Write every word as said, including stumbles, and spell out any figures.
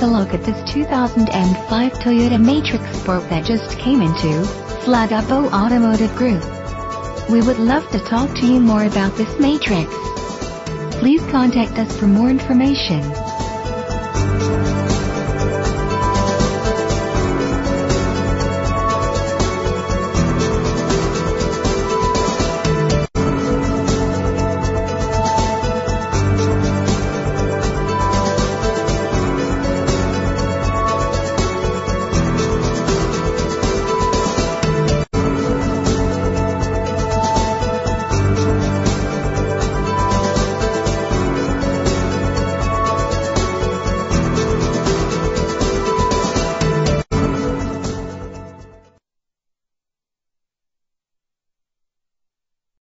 a look at this two thousand five Toyota Matrix Sport that just came into Flagappo Automotive Group. We would love to talk to you more about this Matrix. Please contact us for more information.